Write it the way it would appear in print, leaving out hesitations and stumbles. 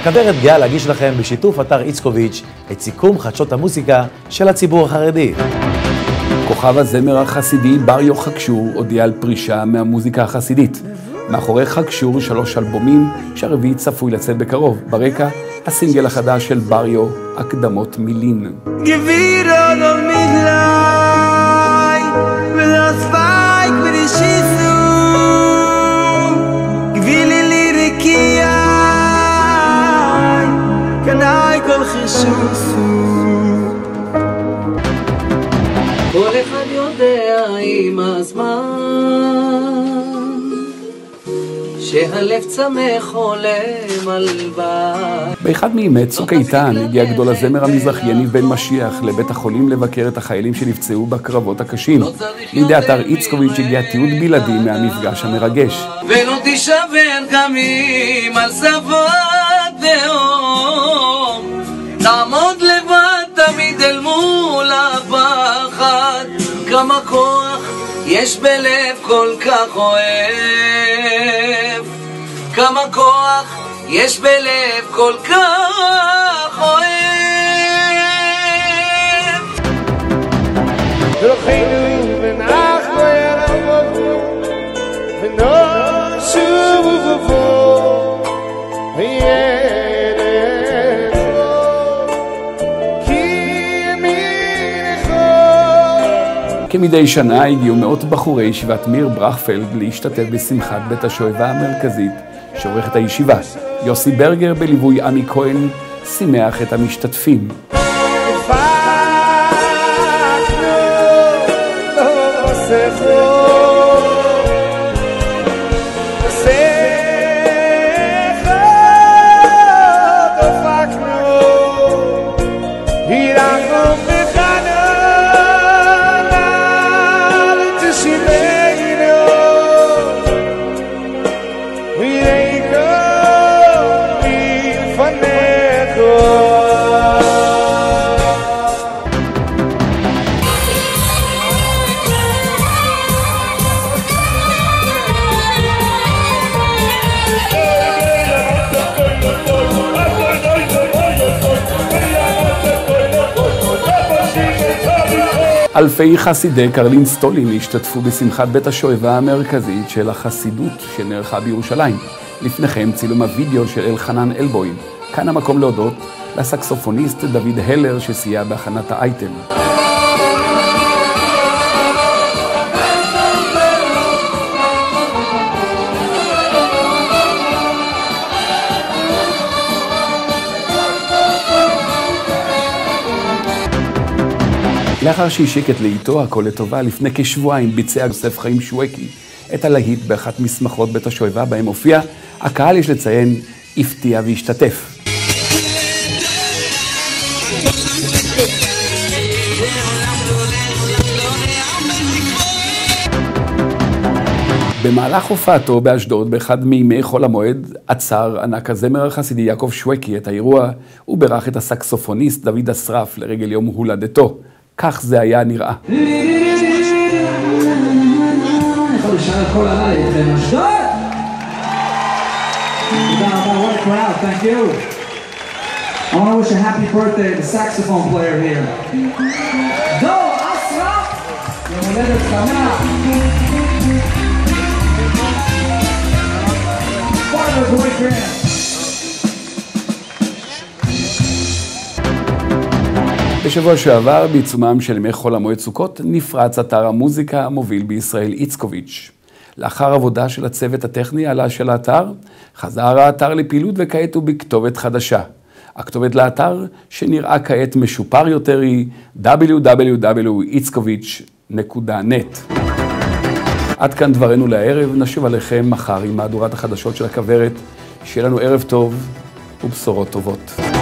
הכוורת גאה להגיש לכם בשיתוף אתר איצקוביץ' את סיכום חדשות המוסיקה של הציבור החרדי. כוכב הזמר החסידי בריו חגשור הודיע על פרישה מהמוזיקה החסידית. מאחורי חגשור 3 אלבומים שהרביעי צפוי לצאת בקרוב. ברקע הסינגל החדש של בריו, הקדמות מילין. כל אחד יודע עם הזמן שהלב צמא חולם על בית. באחד מימי צוק איתן הגיע גדול הזמר המזרחי יניב בן משיח לבית החולים לבקר את החיילים שנפצעו בקרבות הקשים. לידי אתר איצקוביץ' הגיע תיעוד בלעדי מהמפגש המרגש. ולא תישבר גמים על שפת דהום, תעמוד לבד תמיד אל מול הפחד. כמה כוח יש בלב כל כך אוהב, כמה כוח יש בלב כל כך אוהב. דרכנו ונחנו ירבו ונושבו ובו כמדי שנה הגיעו מאות בחורי ישיבת מיר ברכפלד להשתתף בשמחת בית השואבה המרכזית שעורכת הישיבה. יוסי ברגר בליווי עמי כהן שימח את המשתתפים. אלפי חסידי קרלין סטולין השתתפו בשמחת בית השואבה המרכזית של החסידות שנערכה בירושלים. לפניכם צילום הוידאו של אלחנן אלבוים. כאן המקום להודות לסקסופוניסט דוד הלר שסייע בהכנת האייטם. לאחר שהשיק את לאיתו הכל לטובה, לפני כשבועיים ביצע יוסף חיים שווקי את הלהיט באחת משמחות בית השואבה בהם הופיע. הקהל, יש לציין, הפתיע והשתתף. במהלך הופעתו באשדוד באחד מימי חול המועד עצר ענק הזמר החסידי יעקב שווקי את האירוע וברך את הסקסופוניסט דוד אסרף לרגל יום הולדתו. כך זה היה נראה. יכול לשאר את כל הלילה, זה אשדוד! תודה רבה, what a crowd, thank you. I want to wish a happy birthday to the saxophone player here. דו, אסרף! יום הולדת שמח! Part of the great band. בשבוע שעבר, בעיצומם של ימי חול המועד סוכות, נפרץ אתר המוזיקה המוביל בישראל איצקוביץ'. לאחר עבודה של הצוות הטכני על של האתר, חזר האתר לפעילות וכעת הוא בכתובת חדשה. הכתובת לאתר, שנראה כעת משופר יותר, היא www.itzkovich.net. עד כאן דברנו לערב, נשוב עליכם מחר עם מהדורת החדשות של הכוורת. שיהיה לנו ערב טוב ובשורות טובות.